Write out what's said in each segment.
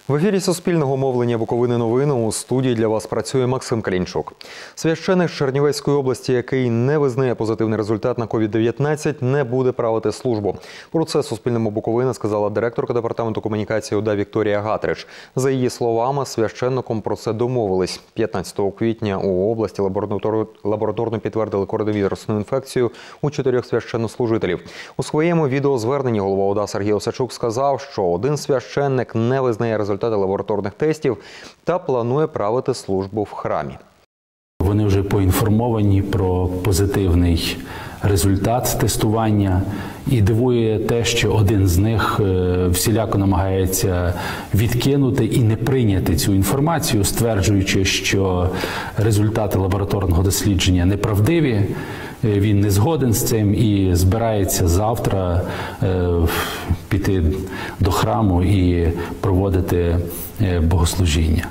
В ефірі Суспільного мовлення Буковини новини у студії для вас працює Максим Калінчук. Священик з Чернівецької області, який не визнає позитивний результат на COVID-19, не буде правити службу. Про це Суспільному Буковини сказала директорка департаменту комунікації ОДА Вікторія Гатрич. За її словами, священником про це домовились. 15 квітня у області лабораторно підтвердили коронавірусну інфекцію у 4 священнослужителів. У своєму відеозверненні голова ОДА Сергій Осачук сказав, що один священник не визнає результати лабораторних тестів та планує правити службу в храмі. Вони вже поінформовані про позитивний результат тестування. І дивує те, що один з них всіляко намагається відкинути і не прийняти цю інформацію, стверджуючи, що результати лабораторного дослідження неправдиві. Він не згоден з цим і збирається завтра піти до храму і проводити богослужіння.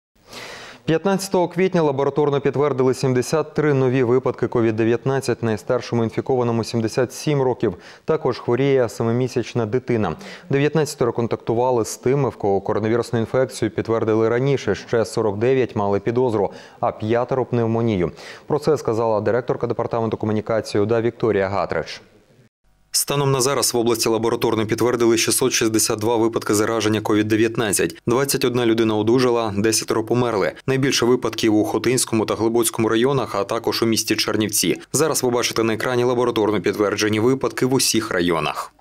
15 квітня лабораторно підтвердили 73 нові випадки COVID-19, найстаршому інфікованому 77 років. Також хворіє 7-місячна дитина. 19 контактували з тими, в кого коронавірусну інфекцію підтвердили раніше. Ще 49 мали підозру, а 5 – пневмонію. Про це сказала директорка департаменту комунікації ОДА Вікторія Гатрич. Станом на зараз в області лабораторно підтвердили 662 випадки зараження COVID-19. 21 людина одужала, 10 померли. Найбільше випадків у Хотинському та Глибоцькому районах, а також у місті Чернівці. Зараз ви бачите на екрані лабораторно підтверджені випадки в усіх районах.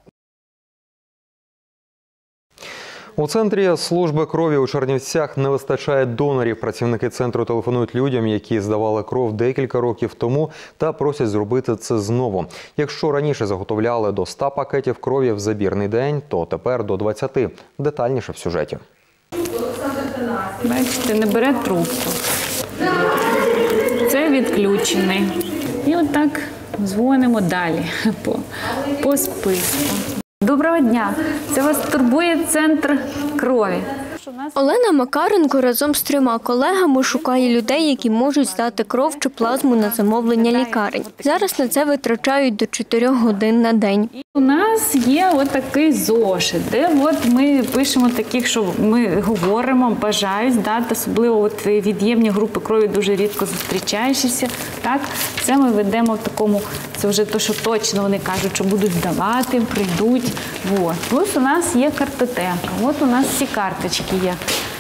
У центрі служби крові у Чернівцях не вистачає донорів. Працівники центру телефонують людям, які здавали кров декілька років тому, та просять зробити це знову. Якщо раніше заготовляли до 100 пакетів крові в забірний день, то тепер до 20. Детальніше в сюжеті. Бачите, не бере трубку. Це відключений. І отак дзвонимо далі по списку. Доброго дня! Це вас турбує центр крові. Олена Макаренко разом з 3 колегами шукає людей, які можуть здати кров чи плазму на замовлення лікарень. Зараз на це витрачають до 4 годин на день. У нас є отакий зошит, де ми пишемо таких, що ми говоримо, бажають здати, особливо від'ємні групи крові дуже рідко зустрічаючися. Так, це ми ведемо в такому, це вже те, що точно вони кажуть, що будуть здавати, прийдуть. Плюс у нас є картотека. От у нас всі карточки є,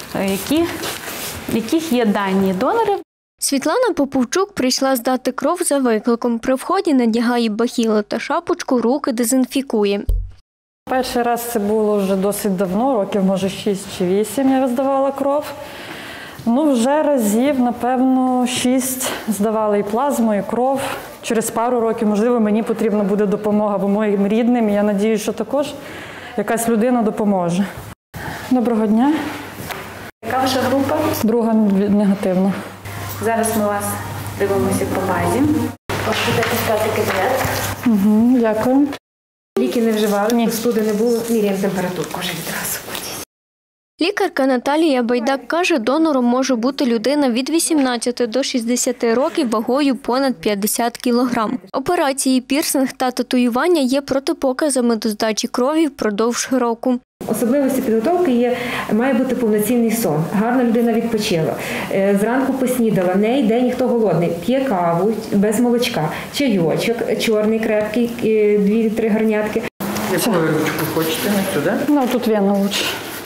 в яких є дані донорів. Світлана Поповчук прийшла здати кров за викликом. При вході надягає бахіли та шапочку, руки дезінфікує. Перший раз це було вже досить давно, років, може, 6 чи 8 я здавала кров. Вже разів, напевно, 6 здавали і плазму, і кров. Через пару років, можливо, мені потрібна буде допомога, бо моїм рідним, я сподіваюся, що також якась людина допоможе. Доброго дня. Яка ваша група? Друга негативна. Зараз ми вас дивимося по базі. Будете стати кабінет. Дякую. Ліки не вживали, Ні. простуди не було, міряємо температурку вже відразу. Лікарка Наталія Байдак каже, донором може бути людина від 18 до 60 років вагою понад 50 кілограм. Операції, пірсинг та татуювання є протипоказами до здачі крові впродовж року. Особливості підготовки є, має бути повноцінний сон. Гарна людина відпочила. Зранку поснідала, не йде ніхто голодний. П'є каву без молочка, чайочок, чорний крепкий, 2-3 гарнятки. Яку ви ручку хочете? Не сюди? Тут вена лучше.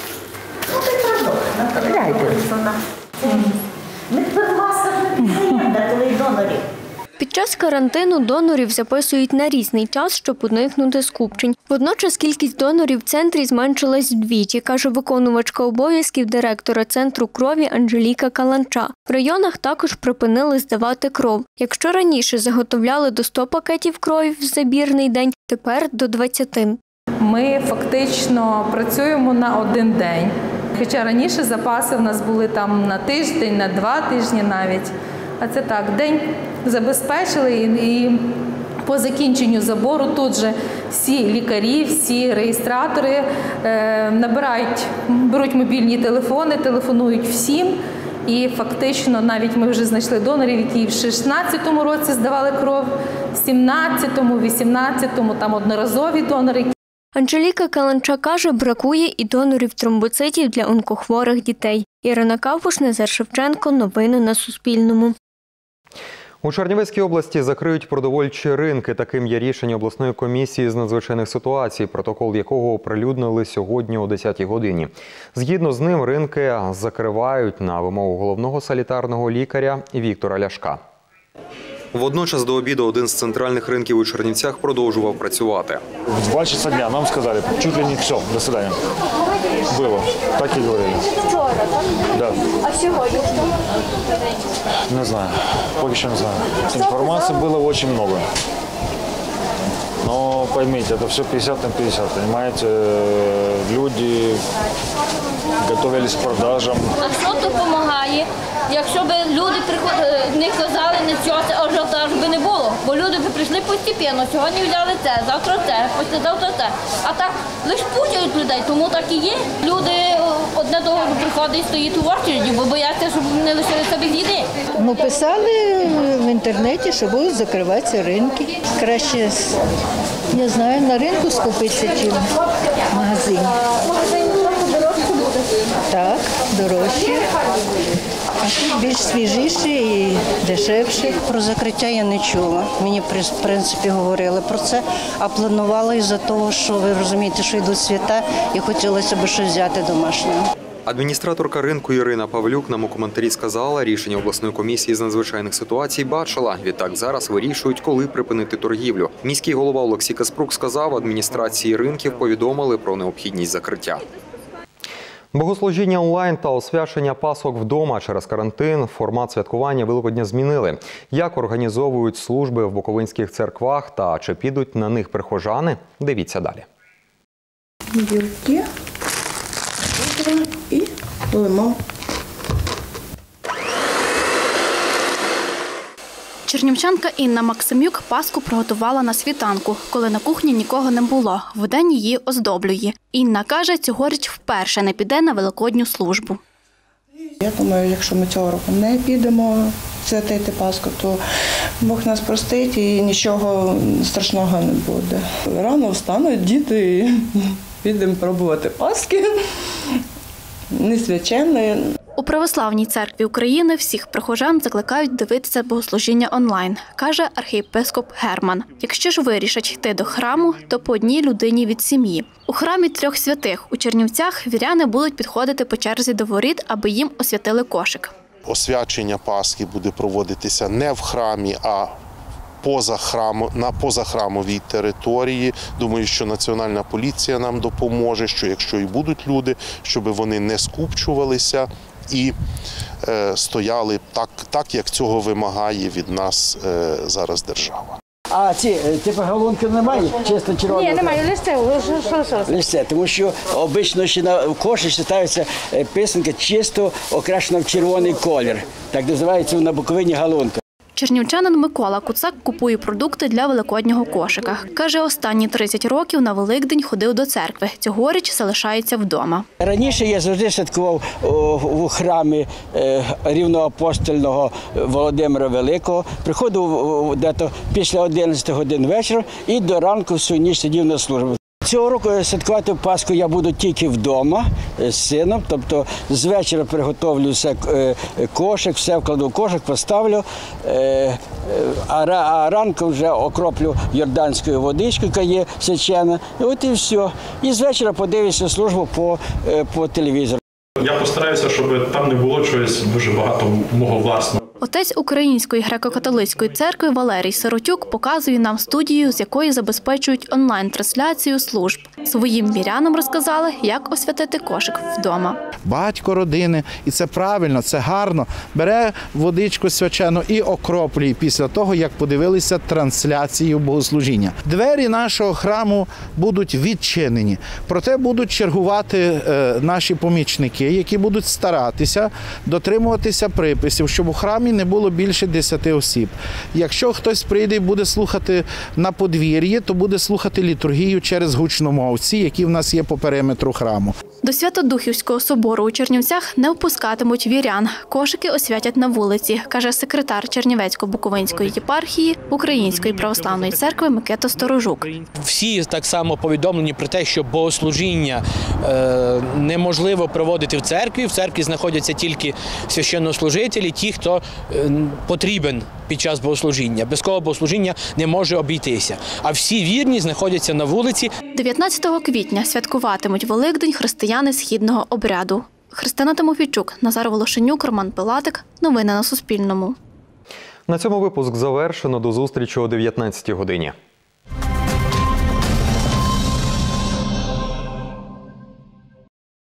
Ми тепер вас не пізнаємо, коли донорів. Під час карантину донорів записують на різний час, щоб уникнути скупчень. Водночас кількість донорів в центрі зменшилась вдвічі, каже виконувачка обов'язків директора центру крові Анжеліка Каланча. В районах також припинили здавати кров. Якщо раніше заготовляли до 100 пакетів крові в забірний день, тепер до 20. Ми фактично працюємо на один день. Хоча раніше запаси в нас були там на тиждень, на 2 тижні навіть. А це так, день забезпечили і по закінченню забору тут же всі лікарі, всі реєстратори беруть мобільні телефони, телефонують всім. І фактично навіть ми вже знайшли донорів, які в 16-му році здавали кров, в 17-му, 18-му, там одноразові донори. Анжеліка Каланча каже, бракує і донорів тромбоцитів для онкохворих дітей. Ірина Кавпуш, Назар Шевченко. Новини на Суспільному. У Чернівецькій області закриють продовольчі ринки. Таким є рішення обласної комісії з надзвичайних ситуацій, протокол якого оприлюднили сьогодні о 10-й годині. Згідно з ним, ринки закривають на вимогу головного санітарного лікаря Віктора Ляшка. Водночас до обіду один з центральних ринків у Чернівцях продовжував працювати. В 2 часа дня нам сказали, чуть ли не все, до свидания. Было, так и говорили. Вчора, так? Да. А сьогодні? Не знаю, пока еще не знаю. Информации было очень много. Но поймите, это все 50 на 50, понимаете? Люди готовились к продажам. А що допомагає? Якщо б люди не казали, не цього, ажіотажу би не було. Бо люди б прийшли постепенно. Сьогодні взяли це, завтра це, післязавтра це. А так лише путають людей, тому так і є. Люди одне до одного приходять і стоять у очереді, бо бояться, щоб не лишилися без їди. Ну, писали в інтернеті, що будуть закриватися ринки. Краще, не знаю, на ринку скупитися, чи в магазині. Так, дорожче. А тут більш свіжіше і дешевше. Про закриття я не чула. Мені, в принципі, говорили про це, а планувала із-за того, що ви розумієте, що йдуть свята, і хотілося б щось взяти домашнього. Адміністраторка ринку Ірина Павлюк нам у коментарі сказала, рішення обласної комісії з надзвичайних ситуацій бачила. Відтак зараз вирішують, коли припинити торгівлю. Міський голова Олексій Каспрук сказав, адміністрації ринків повідомили про необхідність закриття. Богослужіння онлайн та освячення Пасок вдома через карантин формат святкування Великодня змінили. Як організовують служби в буковинських церквах та чи підуть на них прихожани? Дивіться далі. Білки і лимон. Чернівчанка Інна Максимюк Пасху приготувала на світанку, коли на кухні нікого не було. Вдень її оздоблює. Інна каже, цьогоріч вперше не піде на великодню службу. Я думаю, якщо ми цього року не підемо святити Пасху, то Бог нас простить і нічого страшного не буде. Рано встануть діти і підемо пробувати Пасхи. Несвячені. У Православній церкві України всіх прихожан закликають дивитися богослужіння онлайн, каже архієпископ Герман. Якщо ж вирішать йти до храму, то по одній людині від сім'ї. У храмі Трьох Святих у Чернівцях віряни будуть підходити по черзі до воріт, аби їм освятили кошик. Освячення Пасхи буде проводитися не в храмі, а на позахрамовій території. Думаю, що Національна поліція нам допоможе, що якщо і будуть люди, щоб вони не скупчувалися і стояли так, як цього вимагає від нас зараз держава. А ці галунки немає? Чисто червоного? Ні, немає, лише, тому що обично ще на кошик ставиться писанка чисто окрашена в червоний колір. Так називається на Буковині галунка. Чернівчанин Микола Куцак купує продукти для великоднього кошика. Каже, останні 30 років на Великдень ходив до церкви. Цьогоріч залишається вдома. Раніше я завжди святкував у храмі рівноапостольного Володимира Великого. Приходив десь після 11 годин вечора і до ранку всю ніч сидів на службі. Цього року святкувати Пасху я буду тільки вдома з сином, тобто з вечора приготовлю кошик, все вкладу в кошик, поставлю, а ранку вже окроплю йорданською водичкою, яка є свячена, от і все. І з вечора подивлюся службу по телевізору. Я постараюся, щоб там не було чогось дуже багато мого власного. Отець Української греко-католицької церкви Валерій Сиротюк показує нам студію, з якої забезпечують онлайн-трансляцію служб. Своїм вірянам розказали, як освятити кошик вдома. Батько родини, і це правильно, це гарно, бере водичку свячену і окроплює після того, як подивилися трансляцію богослужіння. Двері нашого храму будуть відчинені, проте будуть чергувати наші помічники, які будуть старатися дотримуватися приписів, щоб у храмі не було більше 10 осіб. Якщо хтось прийде і буде слухати на подвір'ї, то буде слухати літургію через гучномовці, які в нас є по периметру храму. До Свято-Духівського собору у Чернівцях не впускатимуть вірян. Кошики освятять на вулиці, каже секретар Чернівецько-Буковинської єпархії Української православної церкви Микита Сторожук. Всі так само повідомлені про те, що богослужіння неможливо проводити в церкві. В церкві знаходяться тільки священнослужителі, ті, хто потрібен під час богослужіння. Без кого богослужіння не може обійтися. А всі вірні знаходяться на вулиці. 19 квітня святкуватимуть Великдень християни східного обряду. Христина Тимофійчук, Назар Волошенюк, Роман Пилатик. Новини на Суспільному. На цьому випуск завершено. До зустрічі о 19-й годині.